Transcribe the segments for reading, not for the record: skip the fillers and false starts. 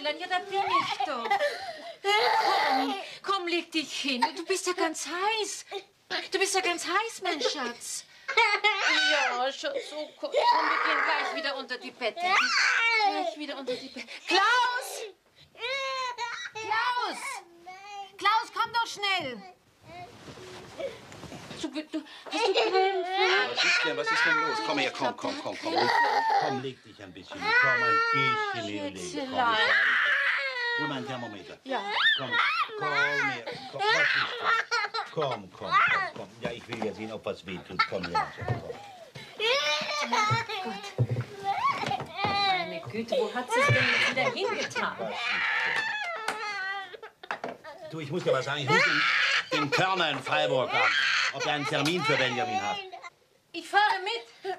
Schätzelein, ja, da bin ich doch. Komm, leg dich hin. Du bist ja ganz heiß. Du bist ja ganz heiß, mein Schatz. Ja, Schatz, so komm, wir gehen gleich wieder unter die Bettdecke. Gleich wieder unter die Bettdecke. Klaus! Klaus! Klaus, komm doch schnell! Hast du Krämpfe? Was ist denn los? Komm her, komm. Komm, leg dich ein bisschen. Komm, ein bisschen hinlegen. Hol mal ein Thermometer. Ja. Komm her. Komm, was ist das? Komm. Ja, ich will ja sehen, ob was weh tut. Komm her, komm. Gott. Meine Güte, wo hat sie es denn jetzt wieder hingetan? Du, ich muss dir was sagen. Ich rufe den Körner in Freiburg an, ob er einen Termin für Benjamin hat. Ich fahre mit.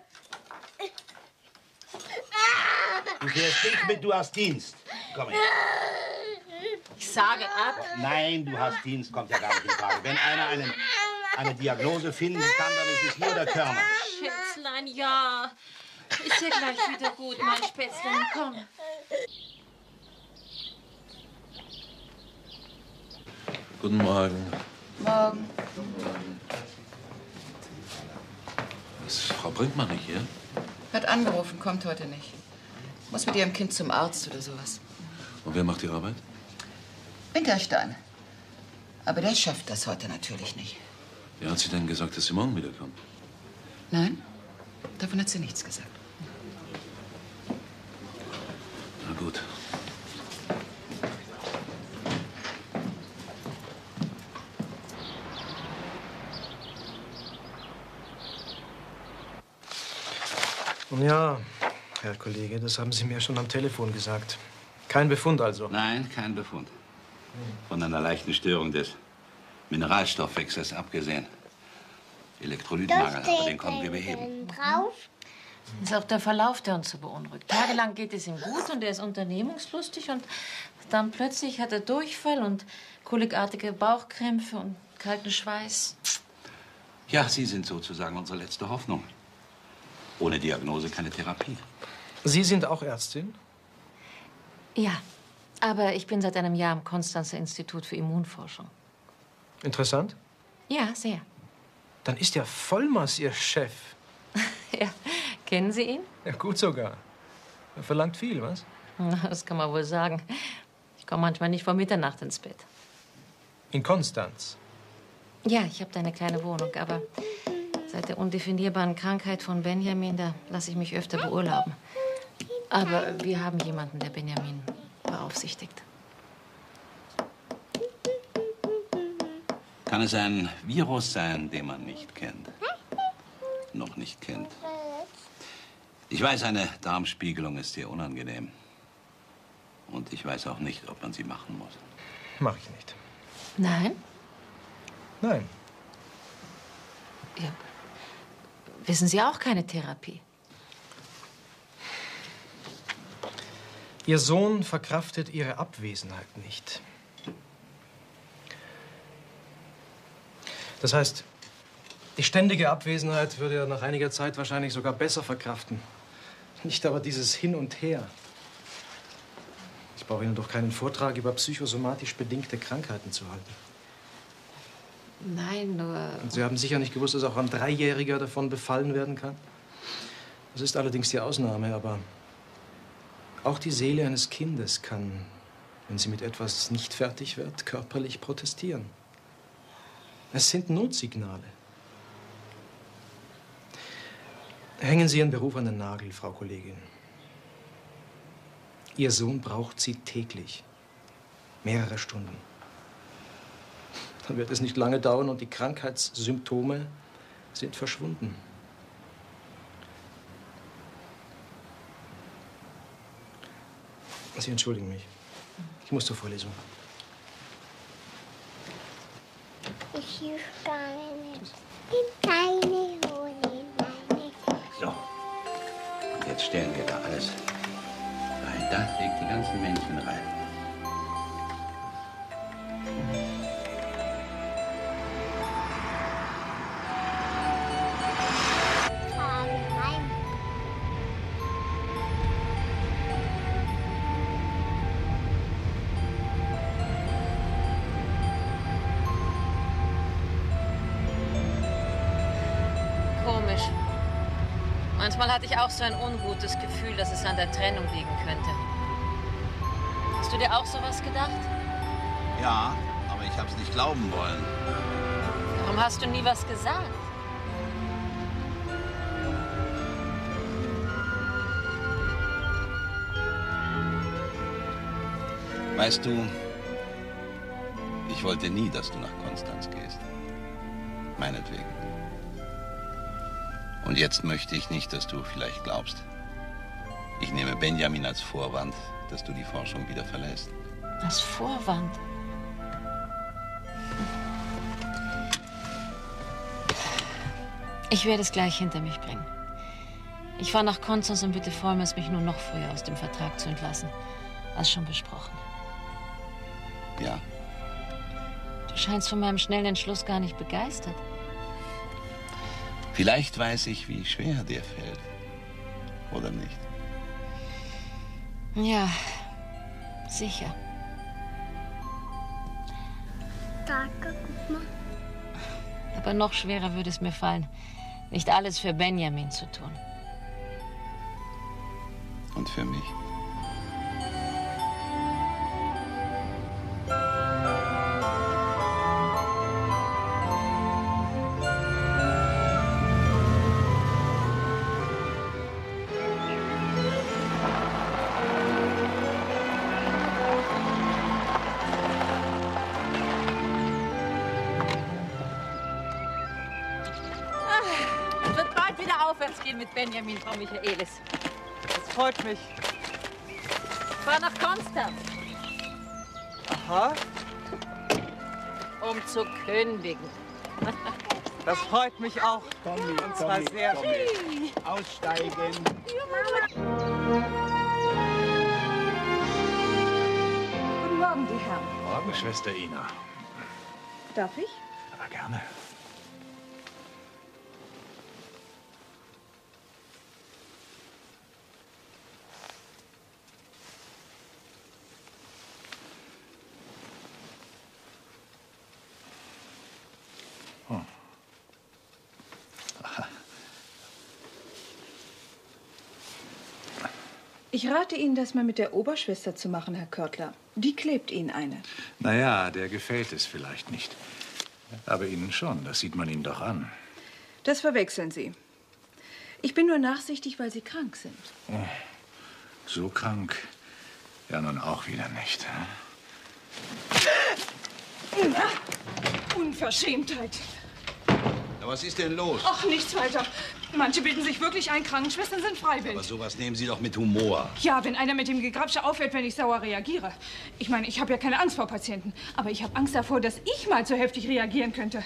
Du fährst nicht mit, du hast Dienst. Komm her. Ich sage ab. Nein, du hast Dienst, kommt ja gar nicht in Frage. Wenn einer eine Diagnose finden kann, dann ist es nur der Körner. Schätzlein, ja. Ist ja gleich wieder gut, mein Spätzlein. Komm. Guten Morgen. Morgen. Ist Frau Brinkmann nicht hier? Hat angerufen, kommt heute nicht. Muss mit ihrem Kind zum Arzt oder sowas. Und wer macht die Arbeit? Winterstein. Aber der schafft das heute natürlich nicht. Wer hat sie denn gesagt, dass sie morgen wiederkommt? Nein, davon hat sie nichts gesagt. Na gut. Ja, Herr Kollege, das haben Sie mir schon am Telefon gesagt. Kein Befund also? Nein, kein Befund. Von einer leichten Störung des Mineralstoffwechsels abgesehen. Elektrolytmangel, aber den konnten wir beheben. Drauf? Das ist auch der Verlauf, der uns so beunruhigt. Tagelang geht es ihm gut und er ist unternehmungslustig und dann plötzlich hat er Durchfall und kolikartige Bauchkrämpfe und kalten Schweiß. Ja, Sie sind sozusagen unsere letzte Hoffnung. Ohne Diagnose keine Therapie. Sie sind auch Ärztin? Ja, aber ich bin seit einem Jahr am Konstanzer Institut für Immunforschung. Interessant. Ja, sehr. Dann ist ja Vollmaß Ihr Chef. Ja, kennen Sie ihn? Ja, gut sogar. Er verlangt viel, was? Na, das kann man wohl sagen. Ich komme manchmal nicht vor Mitternacht ins Bett. In Konstanz? Ja, ich habe da eine kleine Wohnung, aber seit der undefinierbaren Krankheit von Benjamin, da lasse ich mich öfter beurlauben. Aber wir haben jemanden, der Benjamin beaufsichtigt. Kann es ein Virus sein, den man nicht kennt? Noch nicht kennt. Ich weiß, eine Darmspiegelung ist sehr unangenehm. Und ich weiß auch nicht, ob man sie machen muss. Mach ich nicht. Nein? Nein. Ja. Wissen Sie auch keine Therapie? Ihr Sohn verkraftet Ihre Abwesenheit nicht. Das heißt, die ständige Abwesenheit würde er nach einiger Zeit wahrscheinlich sogar besser verkraften. Nicht aber dieses Hin und Her. Ich brauche Ihnen doch keinen Vortrag über psychosomatisch bedingte Krankheiten zu halten. Nein, nur... Und Sie haben sicher nicht gewusst, dass auch ein Dreijähriger davon befallen werden kann? Das ist allerdings die Ausnahme, aber auch die Seele eines Kindes kann, wenn sie mit etwas nicht fertig wird, körperlich protestieren. Es sind Notsignale. Hängen Sie Ihren Beruf an den Nagel, Frau Kollegin. Ihr Sohn braucht Sie täglich. Mehrere Stunden. Dann wird es nicht lange dauern und die Krankheitssymptome sind verschwunden. Sie entschuldigen mich. Ich muss zur Vorlesung. Ich will keine Honig. So. Und jetzt stellen wir da alles rein. Da legt die ganzen Männchen rein. Manchmal hatte ich auch so ein ungutes Gefühl, dass es an der Trennung liegen könnte. Hast du dir auch sowas gedacht? Ja, aber ich hab's nicht glauben wollen. Warum hast du nie was gesagt? Weißt du, ich wollte nie, dass du nach Konstanz gehst. Meinetwegen. Und jetzt möchte ich nicht, dass du vielleicht glaubst. Ich nehme Benjamin als Vorwand, dass du die Forschung wieder verlässt. Als Vorwand? Ich werde es gleich hinter mich bringen. Ich fahre nach Konstanz und bitte Vollmers, mich nur noch früher aus dem Vertrag zu entlassen, als schon besprochen. Ja. Du scheinst von meinem schnellen Entschluss gar nicht begeistert. Vielleicht weiß ich, wie schwer dir fällt. Oder nicht? Ja, sicher. Danke, guck mal. Aber noch schwerer würde es mir fallen, nicht alles für Benjamin zu tun. Und für mich. Es wird bald wieder aufwärts gehen mit Benjamin, Frau Michaelis. Das freut mich. Ich fahr nach Konstanz, Aha, um zu kündigen. das freut mich auch. Und zwar sehr. Aussteigen. Guten Morgen, die Herren. Morgen, Schwester Ina. Darf ich? Aber gerne. Ich rate Ihnen, das mal mit der Oberschwester zu machen, Herr Körtler. Die klebt Ihnen eine. Naja, der gefällt es vielleicht nicht. Aber Ihnen schon, das sieht man Ihnen doch an. Das verwechseln Sie. Ich bin nur nachsichtig, weil Sie krank sind. Oh, so krank? Ja, nun auch wieder nicht. Unverschämtheit. Ja, was ist denn los? Ach, nichts weiter. Manche bilden sich wirklich ein, Krankenschwestern sind freiwillig. Aber sowas nehmen Sie doch mit Humor. Ja, wenn einer mit dem Gegrapsche aufhört, wenn ich sauer reagiere. Ich meine, ich habe ja keine Angst vor Patienten. Aber ich habe Angst davor, dass ich mal zu heftig reagieren könnte.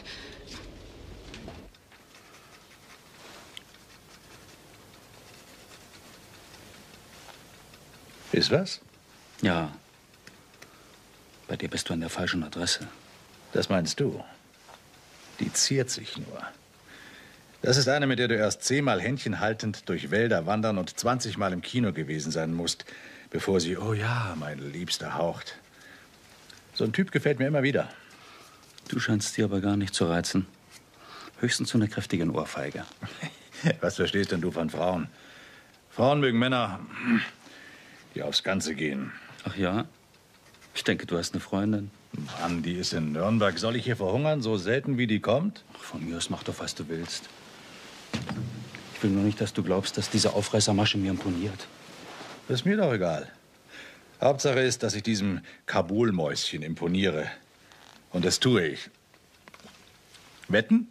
Ist was? Ja. Bei dir bist du an der falschen Adresse. Das meinst du? Die ziert sich nur. Das ist eine, mit der du erst 10-mal Händchen haltend durch Wälder wandern und 20-mal im Kino gewesen sein musst, bevor sie, oh ja, meine Liebste, haucht. So ein Typ gefällt mir immer wieder. Du scheinst sie aber gar nicht zu reizen. Höchstens zu einer kräftigen Ohrfeige. Was verstehst denn du von Frauen? Frauen mögen Männer, die aufs Ganze gehen. Ach ja? Ich denke, du hast eine Freundin. Mann, die ist in Nürnberg. Soll ich hier verhungern, so selten wie die kommt? Ach, von mir aus mach doch, was du willst. Ich will nur nicht, dass du glaubst, dass diese Aufreißermasche mir imponiert. Das ist mir doch egal. Hauptsache ist, dass ich diesem Kabulmäuschen imponiere. Und das tue ich. Wetten?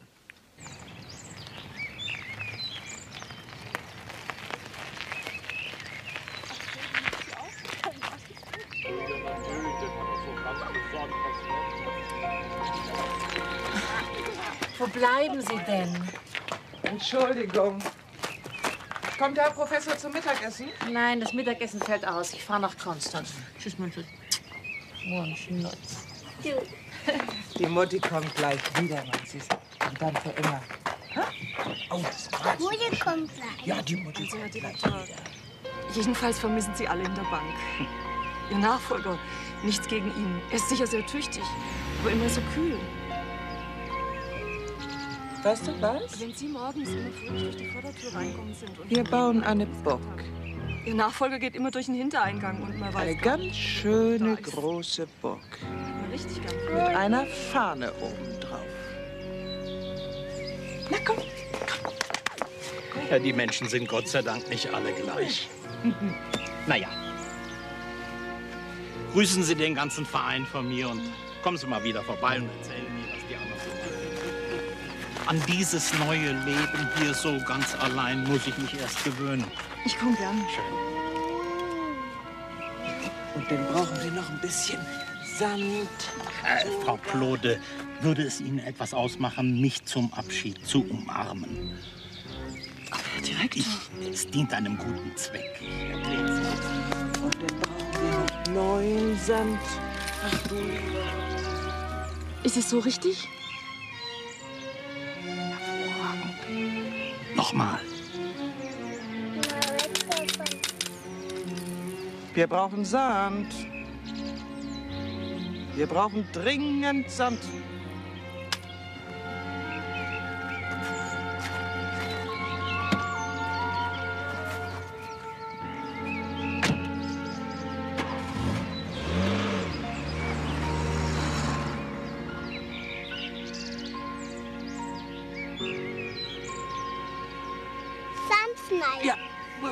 Wo bleiben Sie denn? Entschuldigung. Kommt der Herr Professor zum Mittagessen? Nein, das Mittagessen fällt aus. Ich fahre nach Konstanz. Tschüss, mein Schatz. Morgen, Schnutz. Die Mutti kommt gleich wieder, mein Süß. Und dann für immer. Ha? Oh, das war's. Mutti kommt gleich. Ja, die Mutti kommt gleich wieder. Jedenfalls vermissen Sie alle in der Bank. Ihr Nachfolger, nichts gegen ihn. Er ist sicher sehr tüchtig, aber immer so kühl. Weißt du was? Wenn Sie morgens immer fröhlich durch die Vordertür reinkommen sind und... Wir bauen eine Burg. Ihr Nachfolger geht immer durch den Hintereingang und man weiß Eine gar ganz nicht, schöne da ist. große Burg. Richtig ganz Mit einer Fahne oben drauf. Na komm. Ja, die Menschen sind Gott sei Dank nicht alle gleich. Naja. Grüßen Sie den ganzen Verein von mir und kommen Sie mal wieder vorbei und erzählen mir, was die anderen so machen. An dieses neue Leben hier so ganz allein muss ich mich erst gewöhnen. Ich komme gern. Schön. Und dann brauchen wir noch ein bisschen Sand. Frau Klode, würde es Ihnen etwas ausmachen, mich zum Abschied zu umarmen? Aber direkt. Es dient einem guten Zweck. Ich erkläre es Ihnen. Und dann brauchen wir noch neuen Sand. Ach du. Ist es so richtig? Nochmal. Wir brauchen Sand. Wir brauchen dringend Sand. Sandschneider. Ja,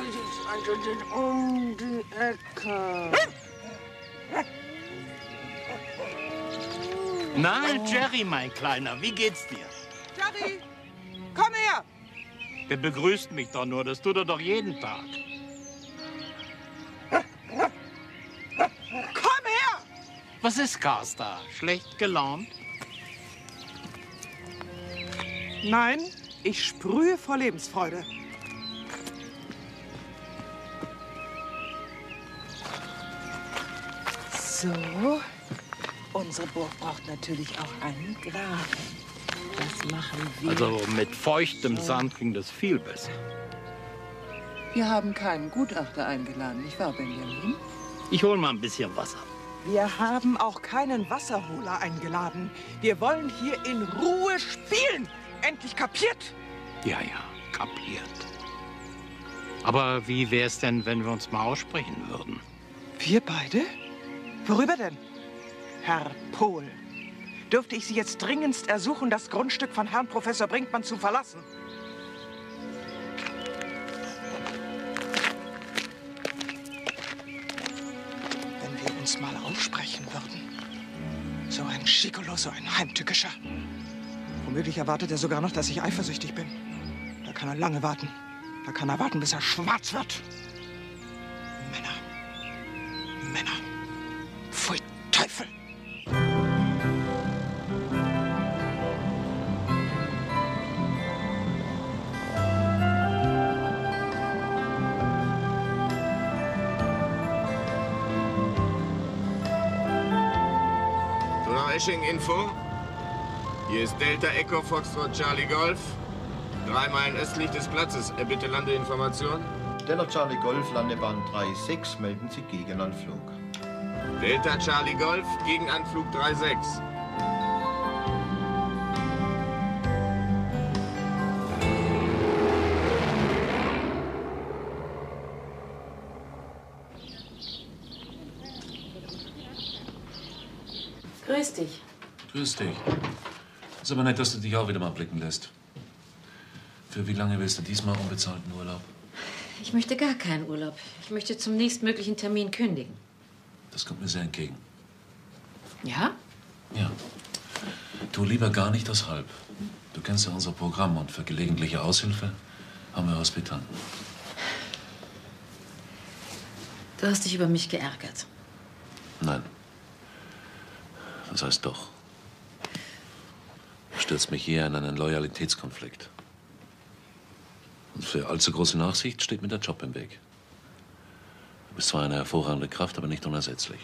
um die Ecke. Na, Jerry, mein Kleiner, wie geht's dir? Jerry, komm her. Der begrüßt mich doch nur, das tut er doch jeden Tag. Komm her. Was ist Carsta? Schlecht gelaunt? Nein, ich sprühe vor Lebensfreude. So, unsere Burg braucht natürlich auch einen Graben. Das machen wir. Also mit feuchtem Sand ging das viel besser. Wir haben keinen Gutachter eingeladen, nicht wahr, Benjamin? Ich hol mal ein bisschen Wasser. Wir haben auch keinen Wasserholer eingeladen. Wir wollen hier in Ruhe spielen. Endlich kapiert? Ja, ja, kapiert. Aber wie wär's denn, wenn wir uns mal aussprechen würden? Wir beide? Worüber denn? Herr Pohl, dürfte ich Sie jetzt dringendst ersuchen, das Grundstück von Herrn Professor Brinkmann zu verlassen? Wenn wir uns mal aussprechen würden. So ein Schikolo, so ein Heimtückischer. Womöglich erwartet er sogar noch, dass ich eifersüchtig bin. Da kann er lange warten. Da kann er warten, bis er schwarz wird. Männer. Pfui, Teufel. Donaueschingen Info. Hier ist Delta Echo Foxtrot Charlie Golf. 3 Meilen östlich des Platzes. Bitte Landeinformation. Delta Charlie Golf, Landebahn 36, melden Sie Gegenanflug. Delta Charlie Golf, Gegenanflug 36. Grüß dich. Grüß dich. Ist aber nett, dass du dich auch wieder mal blicken lässt. Für wie lange willst du diesmal unbezahlten Urlaub? Ich möchte gar keinen Urlaub. Ich möchte zum nächstmöglichen Termin kündigen. Das kommt mir sehr entgegen. Ja? Ja. Tu lieber gar nicht das Halb. Du kennst ja unser Programm und für gelegentliche Aushilfe haben wir Hospitanten. Du hast dich über mich geärgert. Nein. Das heißt doch. Du stürzt mich hier in einen Loyalitätskonflikt. Und für allzu große Nachsicht steht mir der Job im Weg. Du bist zwar eine hervorragende Kraft, aber nicht unersetzlich.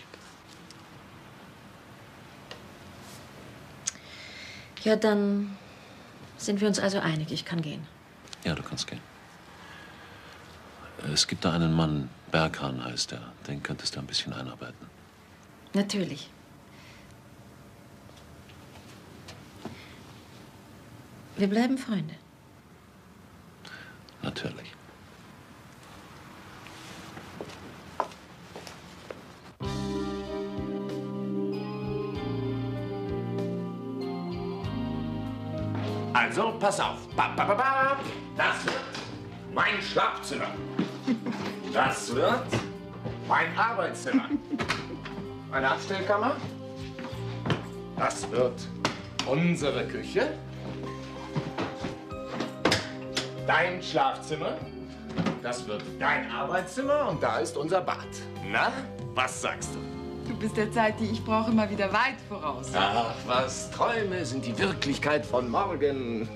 Ja, dann sind wir uns also einig. Ich kann gehen. Ja, du kannst gehen. Es gibt da einen Mann, Berghahn heißt er. Den könntest du ein bisschen einarbeiten. Natürlich. Wir bleiben Freunde. Natürlich. Also, pass auf. Das wird mein Schlafzimmer. Das wird mein Arbeitszimmer. Meine Abstellkammer. Das wird unsere Küche. Dein Schlafzimmer. Das wird dein Arbeitszimmer und da ist unser Bad. Na, was sagst du? Du bist der Zeit, die ich brauche, mal wieder weit voraus. Ach, was Träume sind die Wirklichkeit von morgen.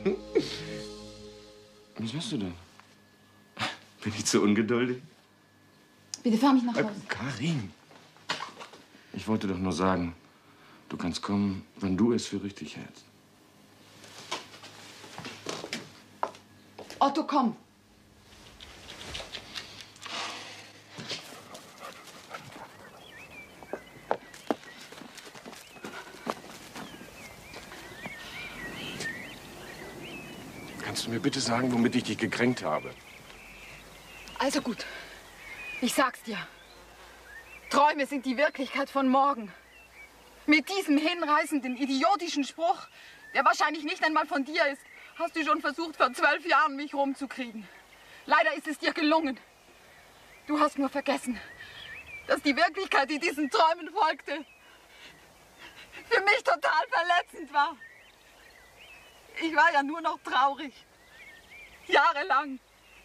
Was willst du denn? Bin ich zu ungeduldig? Bitte fahr mich nach Hause. Karin, ich wollte doch nur sagen, du kannst kommen, wenn du es für richtig hältst. Otto, komm. Kannst du mir bitte sagen, womit ich dich gekränkt habe? Also gut, ich sag's dir. Träume sind die Wirklichkeit von morgen. Mit diesem hinreißenden, idiotischen Spruch, der wahrscheinlich nicht einmal von dir ist, hast du schon versucht, vor 12 Jahren mich rumzukriegen. Leider ist es dir gelungen. Du hast nur vergessen, dass die Wirklichkeit, die diesen Träumen folgte, für mich total verletzend war. Ich war ja nur noch traurig. Jahrelang.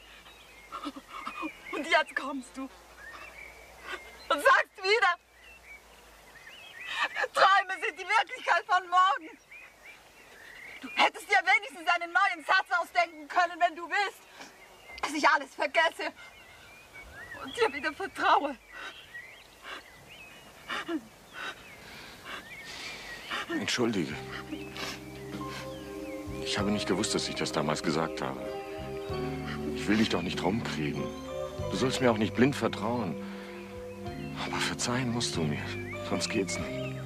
Und jetzt kommst du und sagst wieder, Träume sind die Wirklichkeit von morgen. Du hättest dir wenigstens einen neuen Satz ausdenken können, wenn du willst, dass ich alles vergesse und dir wieder vertraue. Entschuldige. Ich habe nicht gewusst, dass ich das damals gesagt habe. Ich will dich doch nicht rumkriegen. Du sollst mir auch nicht blind vertrauen. Aber verzeihen musst du mir, sonst geht's nicht.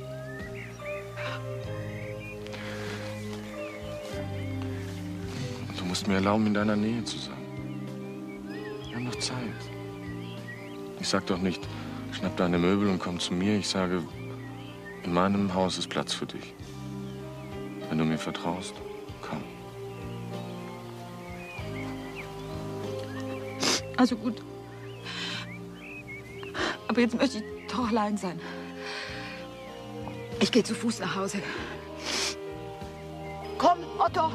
Du musst mir erlauben, in deiner Nähe zu sein. Wir haben noch Zeit. Ich sag doch nicht, schnapp deine Möbel und komm zu mir. Ich sage, in meinem Haus ist Platz für dich. Wenn du mir vertraust, komm. Also gut. Aber jetzt möchte ich doch allein sein. Ich gehe zu Fuß nach Hause. Komm, Otto!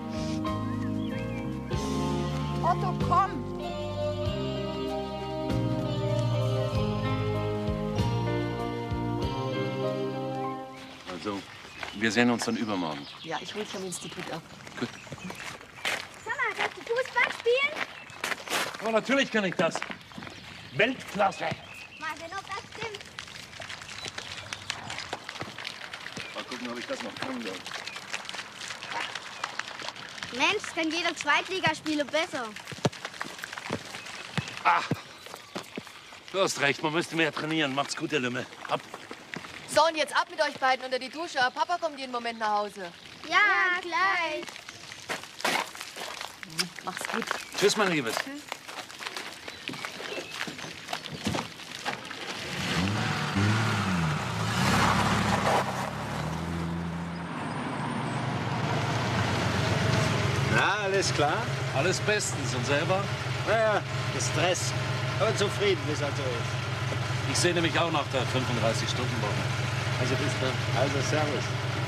Otto, komm! Also, wir sehen uns dann übermorgen. Ja, ich hol dich am Institut ab. Gut. Sag mal, kannst du Fußball spielen? Oh, natürlich kann ich das. Weltklasse. Mal sehen, ob das stimmt. Mal gucken, ob ich das noch kann. Mensch, kann jeder Zweitligaspieler besser. Ach, du hast recht, man müsste mehr trainieren. Macht's gut, ihr Lümmel. Ab. So, und jetzt ab mit euch beiden unter die Dusche. Papa kommt jeden Moment nach Hause. Ja, gleich. Mach's gut. Tschüss, mein Liebes. Tschüss. Na, alles klar? Alles bestens. Und selber? Naja, Stress. Aber zufrieden, wie es halt so ist. Ich sehne mich auch nach der 35-Stunden-Woche. Also bis dann. Also servus.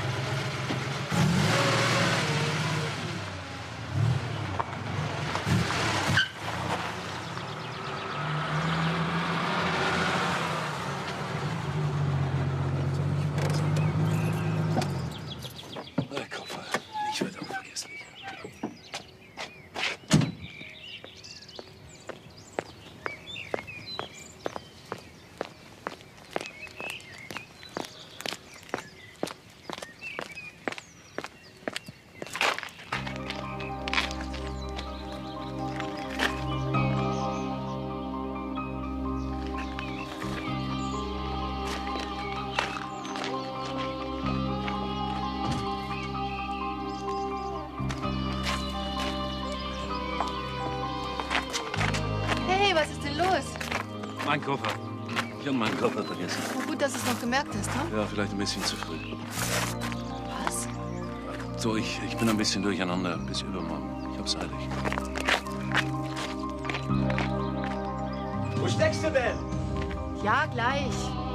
Koffer. Ich werde unvergesslich. los? Mein Koffer. Ich habe meinen Koffer vergessen. Na gut, dass du es noch gemerkt hast, hm? Ja, vielleicht ein bisschen zu früh. Was? So, ich bin ein bisschen durcheinander. Bis übermorgen. Ich hab's eilig. Wo steckst du denn? Ja, gleich.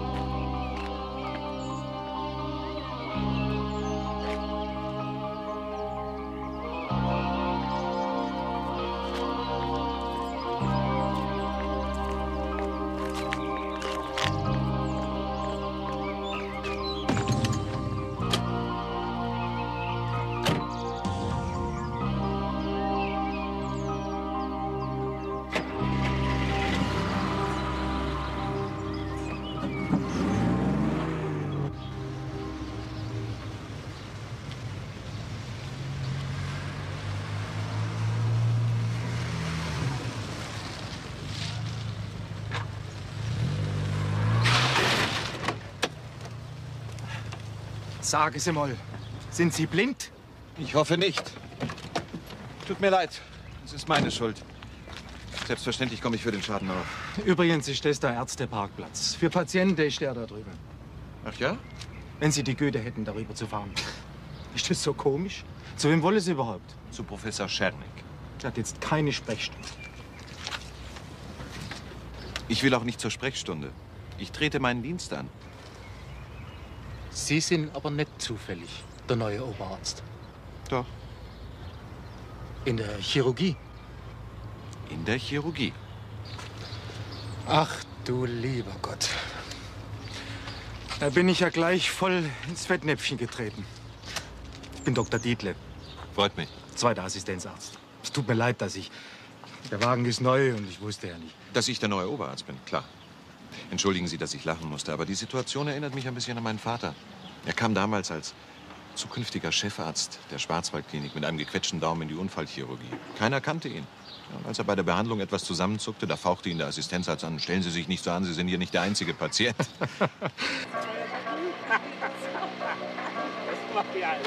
Sage Sie mal, sind Sie blind? Ich hoffe nicht. Tut mir leid. Es ist meine Schuld. Selbstverständlich komme ich für den Schaden auf. Übrigens ist das der Ärzteparkplatz. Für Patienten ist der da drüben. Ach ja? Wenn Sie die Güte hätten, darüber zu fahren. Ist das so komisch? Zu wem wollen Sie überhaupt? Zu Professor Schernik. Er hat jetzt keine Sprechstunde. Ich will auch nicht zur Sprechstunde. Ich trete meinen Dienst an. Sie sind aber nicht zufällig der neue Oberarzt. Doch. In der Chirurgie? In der Chirurgie. Ach du lieber Gott. Da bin ich ja gleich voll ins Fettnäpfchen getreten. Ich bin Dr. Dietle. Freut mich. Zweiter Assistenzarzt. Es tut mir leid, dass ich... Der Wagen ist neu und ich wusste ja nicht. Dass ich der neue Oberarzt bin, klar. Entschuldigen Sie, dass ich lachen musste, aber die Situation erinnert mich ein bisschen an meinen Vater. Er kam damals als zukünftiger Chefarzt der Schwarzwaldklinik mit einem gequetschten Daumen in die Unfallchirurgie. Keiner kannte ihn. Ja, und als er bei der Behandlung etwas zusammenzuckte, da fauchte ihn der Assistenzarzt an. Stellen Sie sich nicht so an, Sie sind hier nicht der einzige Patient. Das macht die alle.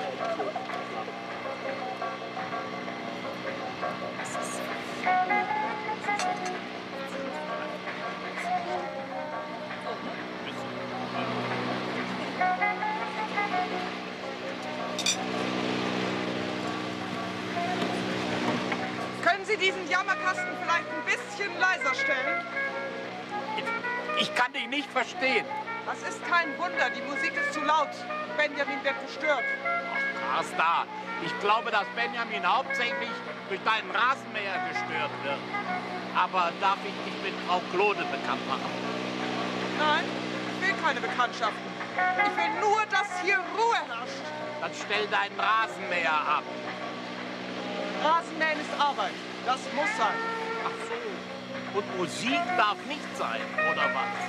Können Sie diesen Jammerkasten vielleicht ein bisschen leiser stellen? Ich kann dich nicht verstehen. Das ist kein Wunder, die Musik ist zu laut. Benjamin wird gestört. Ach, da. Ich glaube, dass Benjamin hauptsächlich durch deinen Rasenmäher gestört wird. Aber darf ich dich mit Frau Klode bekannt machen? Nein, ich will keine Bekanntschaften. Ich will nur, dass hier Ruhe herrscht. Dann stell deinen Rasenmäher ab. Rasenmähen ist Arbeit. Das muss sein. Ach so. Und Musik darf nicht sein, oder was?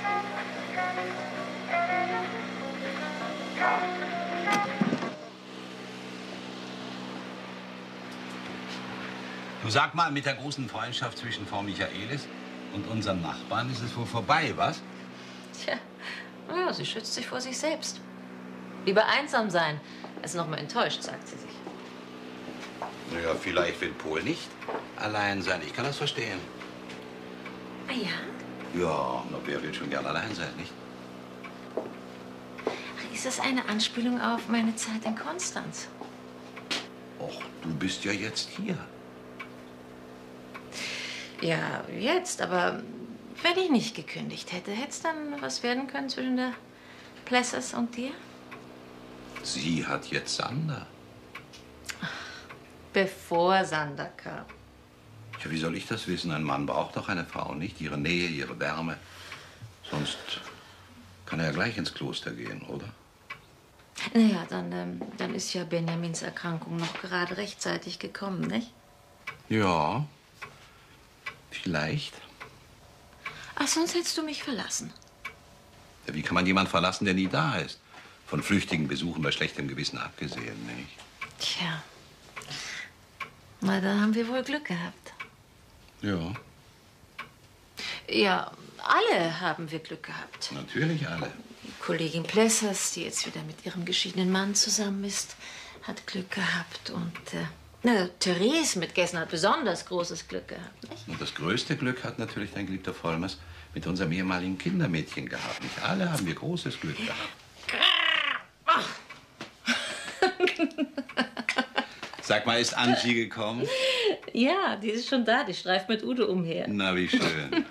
Du sag mal, mit der großen Freundschaft zwischen Frau Michaelis und unserem Nachbarn ist es wohl vorbei, was? Tja, naja, sie schützt sich vor sich selbst. Lieber einsam sein, als noch mal enttäuscht, sagt sie sich. Naja, vielleicht will Pohl nicht allein sein. Ich kann das verstehen. Ah ja? Ja, na, wer will schon gern allein sein, nicht? Ach, ist das eine Anspielung auf meine Zeit in Konstanz? Och, du bist ja jetzt hier. Ja, jetzt, aber wenn ich nicht gekündigt hätte, hätte es dann was werden können zwischen der Plessers und dir? Sie hat jetzt Sander. Bevor Sander kam. Ja, wie soll ich das wissen? Ein Mann braucht doch eine Frau, nicht? Ihre Nähe, ihre Wärme. Sonst kann er ja gleich ins Kloster gehen, oder? Naja, dann ist ja Benjamins Erkrankung noch gerade rechtzeitig gekommen, nicht? Ja, vielleicht. Ach, sonst hättest du mich verlassen. Ja, wie kann man jemanden verlassen, der nie da ist? Von flüchtigen Besuchen bei schlechtem Gewissen abgesehen, nicht? Tja. Na, da haben wir wohl Glück gehabt. Ja, Ja, alle haben wir Glück gehabt. natürlich alle. Die Kollegin Plessers, die jetzt wieder mit ihrem geschiedenen Mann zusammen ist, hat Glück gehabt. Und Na, Therese mit Gessen hat besonders großes Glück gehabt, nicht? Und das größte Glück hat natürlich dein geliebter Vollmers mit unserem ehemaligen Kindermädchen gehabt. Nicht alle haben wir großes Glück gehabt. Sag mal, ist Angie gekommen? Ja, die ist schon da. Die streift mit Udo umher. Na, wie schön.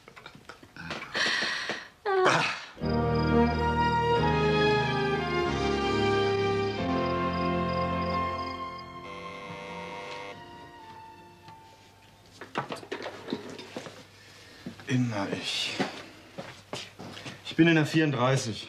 Immer ich. Ich bin in der 34.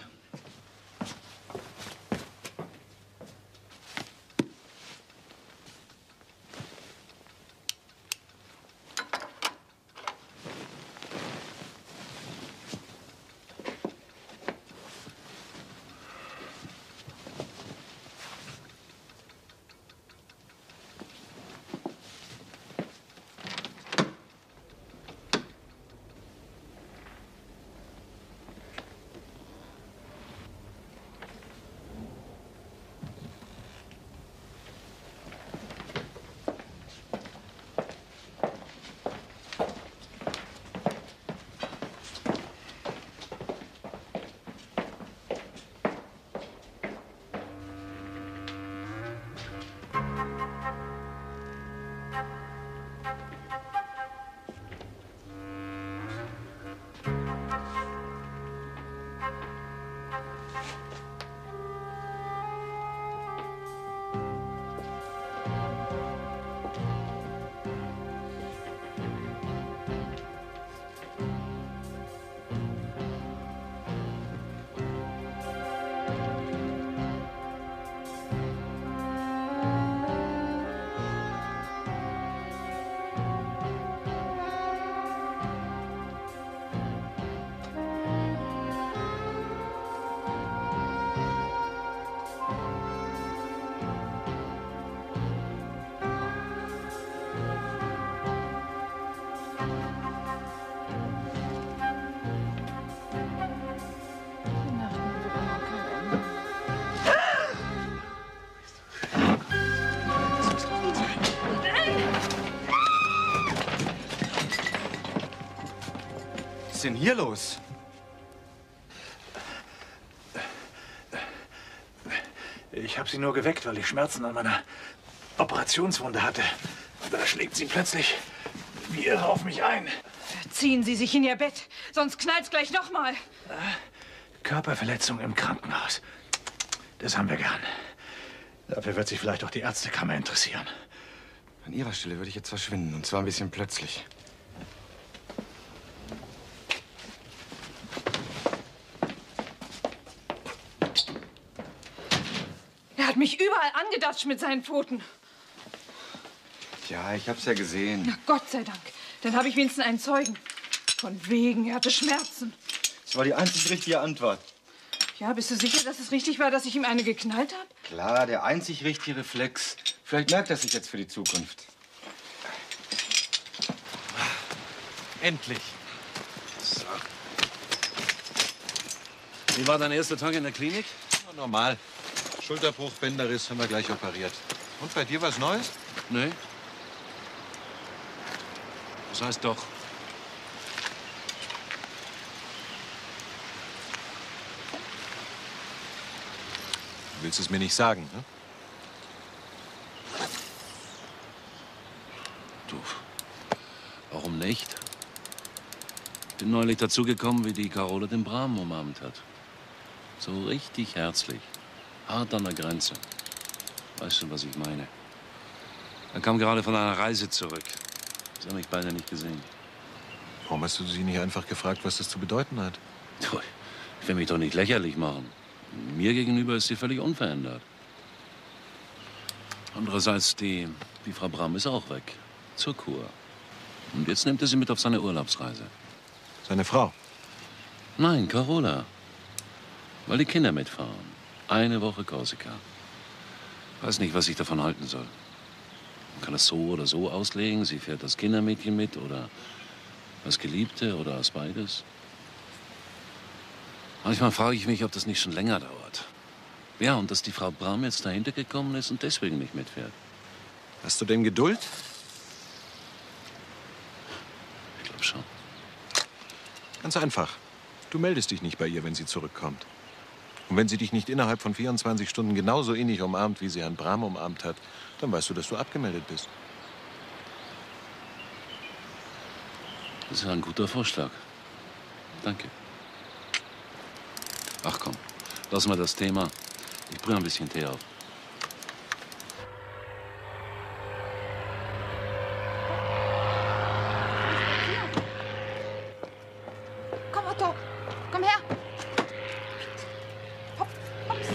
Was ist denn hier los? Ich habe sie nur geweckt, weil ich Schmerzen an meiner Operationswunde hatte. Da schlägt sie plötzlich wie irre auf mich ein. Ziehen Sie sich in Ihr Bett, sonst knallt's gleich noch mal. Körperverletzung im Krankenhaus. Das haben wir gern. Dafür wird sich vielleicht auch die Ärztekammer interessieren. An Ihrer Stelle würde ich jetzt verschwinden, und zwar ein bisschen plötzlich. Er hat mich überall angedatscht mit seinen Pfoten. Ja, ich hab's ja gesehen. Na, Gott sei Dank. Dann habe ich wenigstens einen Zeugen. Von wegen, er hatte Schmerzen. Das war die einzig richtige Antwort. Ja, bist du sicher, dass es richtig war, dass ich ihm eine geknallt habe? Klar, der einzig richtige Reflex. Vielleicht merkt er sich jetzt für die Zukunft. Endlich. So. Wie war dein erster Tag in der Klinik? Normal. Schulterbruch, Bänderriss, haben wir gleich operiert. Und bei dir was Neues? Nee. Das heißt doch. Du willst es mir nicht sagen, ne? Du, warum nicht? Bin neulich dazugekommen, wie die Carola den Bram umarmt hat. So richtig herzlich. Hart an der Grenze. Weißt du, was ich meine? Er kam gerade von einer Reise zurück. Das habe ich beide nicht gesehen. Warum hast du sie nicht einfach gefragt, was das zu bedeuten hat? Du, ich will mich doch nicht lächerlich machen. Mir gegenüber ist sie völlig unverändert. Andererseits, die Frau Bram ist auch weg. Zur Kur. Und jetzt nimmt er sie mit auf seine Urlaubsreise. Seine Frau? Nein, Carola. Weil die Kinder mitfahren. Eine Woche Korsika. Weiß nicht, was ich davon halten soll. Man kann es so oder so auslegen. Sie fährt das Kindermädchen mit oder das Geliebte oder das beides. Manchmal frage ich mich, ob das nicht schon länger dauert. Ja, und dass die Frau Bram jetzt dahinter gekommen ist und deswegen nicht mitfährt. Hast du denn Geduld? Ich glaube schon. Ganz einfach. Du meldest dich nicht bei ihr, wenn sie zurückkommt. Und wenn sie dich nicht innerhalb von 24 Stunden genauso innig umarmt, wie sie Herrn Brahm umarmt hat, dann weißt du, dass du abgemeldet bist. Das ist ein guter Vorschlag. Danke. Ach komm, lassen wir das Thema. Ich brühe ein bisschen Tee auf. Komm, Otto, komm her. Hopp, hops.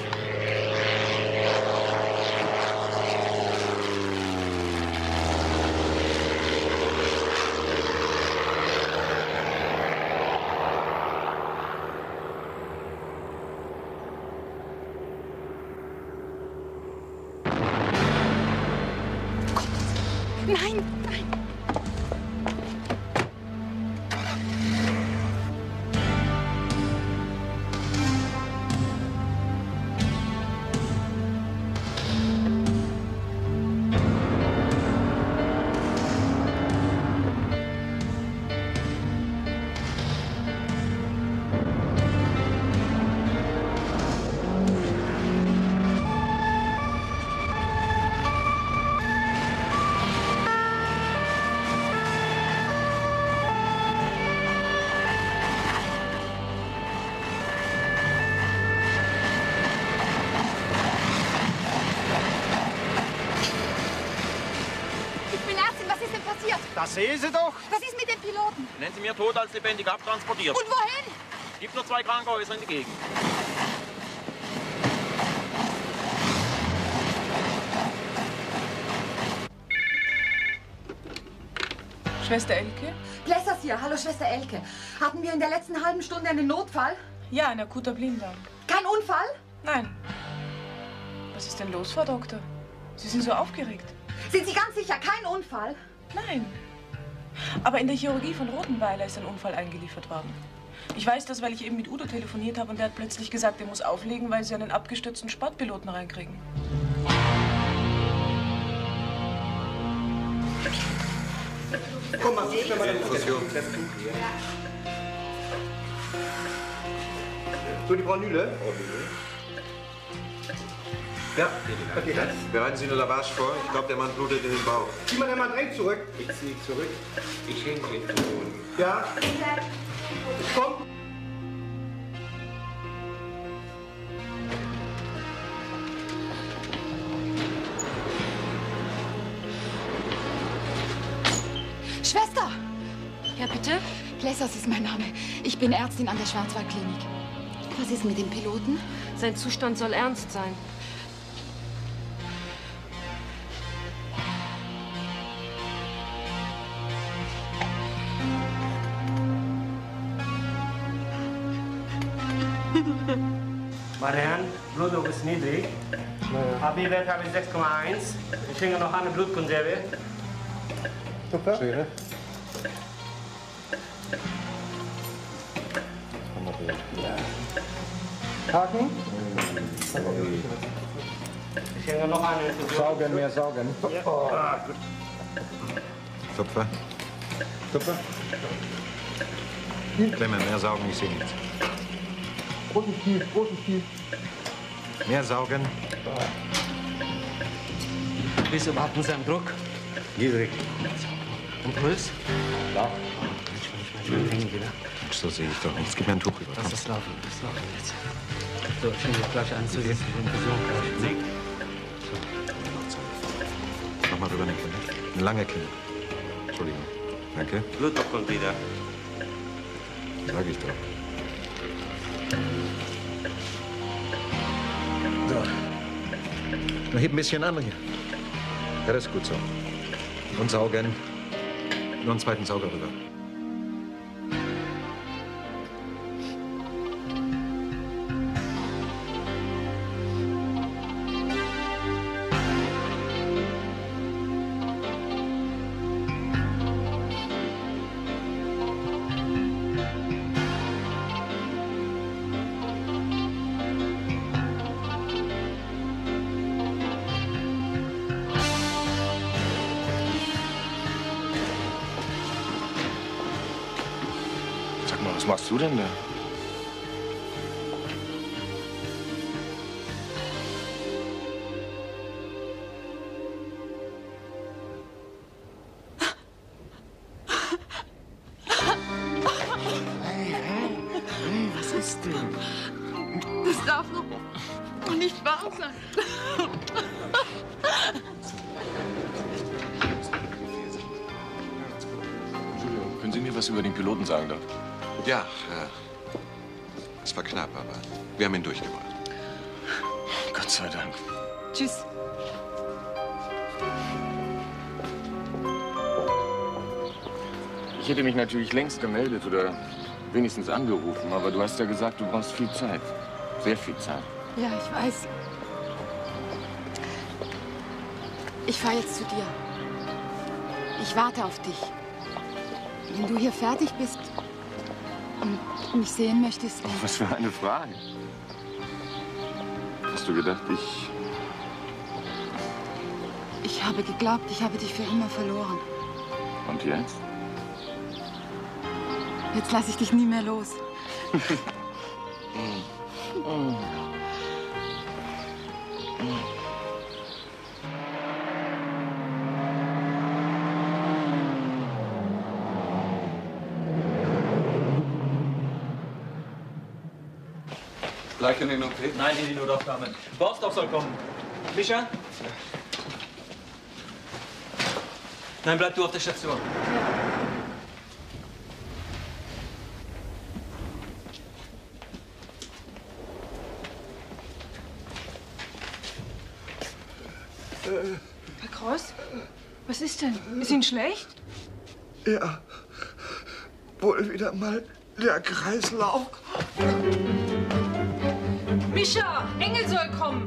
Nein, nein. Das sehen Sie doch. Was ist mit dem Piloten? Nennen Sie mir tot als lebendig abtransportiert. Und wohin? Gibt nur 2 Krankenhäuser in der Gegend. Schwester Elke? Plessers hier. Hallo, Schwester Elke. Hatten wir in der letzten halben Stunde einen Notfall? Ja, ein akuter Blinddarm. Kein Unfall? Nein. Was ist denn los, Frau Doktor? Sie sind so aufgeregt. Sind Sie ganz sicher, kein Unfall? Nein. Aber in der Chirurgie von Rotenweiler ist ein Unfall eingeliefert worden. Ich weiß das, weil ich eben mit Udo telefoniert habe und der hat plötzlich gesagt, er muss auflegen, weil sie einen abgestürzten Sportpiloten reinkriegen. Komm mal, gib mir mal eine Infusion. So, die Frau Nühle? Ja, okay. Bereiten Sie eine Lavage vor. Ich glaube, der Mann blutet in den Bauch. Zieh mal den Mann direkt zurück. Ich ziehe zurück. Ich hänge Infusion. Ja. Komm. Schwester! Ja, bitte? Plessers ist mein Name. Ich bin Ärztin an der Schwarzwaldklinik. Was ist mit dem Piloten? Sein Zustand soll ernst sein. Meine Herren, Blutdruck ist niedrig. AB-Wert habe ich 6,1. Ich hänge noch eine Blutkonserve. Super. Schön. Haken. Ich hänge noch eine Infusion. Saugen, mehr saugen. Ja. Ah, gut. Tupfer. Tupfer. Klemme, mehr saugen, ich sehe nichts. Positiv. Mehr saugen. Wie ist überhaupt unser Druck? Niedrig. Und Puls? Ja. Manchmal hängen wieder. So sehe ich doch nichts. Gib mir ein Tuch rüber. Lass das laufen jetzt. So, ich fange jetzt gleich an zu lesen. Infusion gleich. Mach mal rüber eine Klemme. Eine lange Klemme. Entschuldigung. Danke. Blutdruck kommt wieder. Sag ich doch. So. Nur heb ein bisschen an hier. Ja, das ist gut so. Und saugen. Nur einen zweiten Sauger rüber. Was machst du denn da? Hey, was ist denn? Das darf doch nicht wahr sein. Entschuldigung, können Sie mir was über den Piloten sagen dort? Ja, es war knapp, aber wir haben ihn durchgebracht. Gott sei Dank. Tschüss. Ich hätte mich natürlich längst gemeldet oder wenigstens angerufen, aber du hast ja gesagt, du brauchst viel Zeit. Sehr viel Zeit. Ja, ich weiß. Ich fahre jetzt zu dir. Ich warte auf dich. Wenn du hier fertig bist und mich sehen möchtest. Oh, was für eine Frage. Hast du gedacht, Ich habe geglaubt, ich habe dich für immer verloren. Und jetzt? Jetzt lasse ich dich nie mehr los. Gleich in den OP? Nein, in die Notaufnahme. Borsdorf soll kommen. Mischa? Nein, bleib du auf der Station. Herr Kross, was ist denn? Ist Ihnen schlecht? Ja, wohl wieder mal der Kreislauf. Mischa, Engel soll kommen.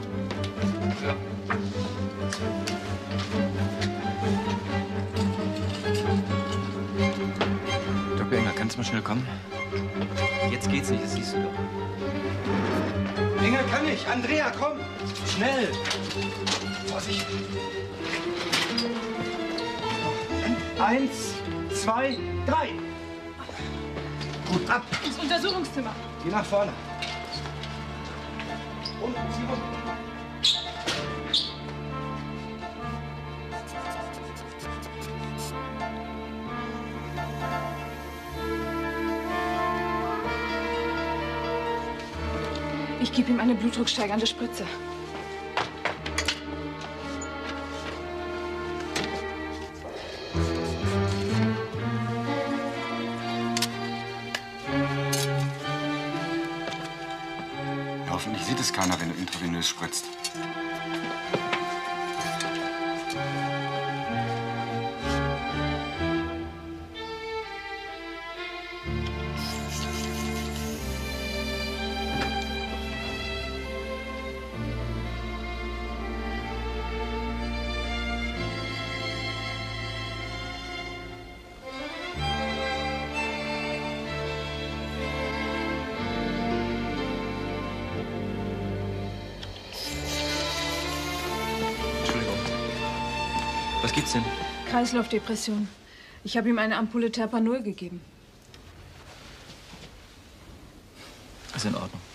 Dr. Engel, kannst du mal schnell kommen? Jetzt geht's nicht, das siehst du doch. Engel kann nicht. Andrea, komm. Schnell. Vorsicht. 1, 2, 3. Gut, ab. Ins Untersuchungszimmer. Geh nach vorne. Und zieh rum. Ich gebe ihm eine blutdrucksteigernde Spritze. Hoffentlich sieht es keiner, wenn du intravenös spritzt. Was gibt's denn? Kreislaufdepression. Ich habe ihm eine Ampulle Terpanol gegeben. Ist in Ordnung.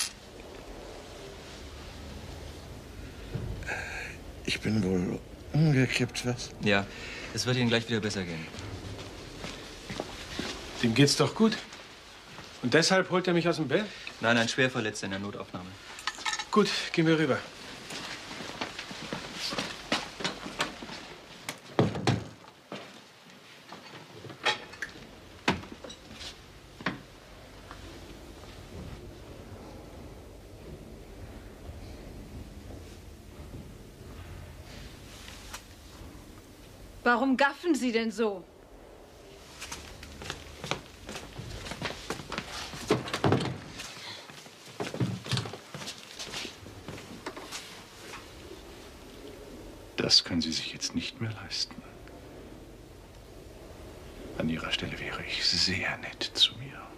Ich bin wohl umgekippt, was? Ja, es wird Ihnen gleich wieder besser gehen. Dem geht's doch gut. Und deshalb holt er mich aus dem Bett? Nein, ein Schwerverletzter in der Notaufnahme. Gut, gehen wir rüber. Warum gaffen Sie denn so? Das können Sie sich jetzt nicht mehr leisten. An Ihrer Stelle wäre ich sehr nett zu mir.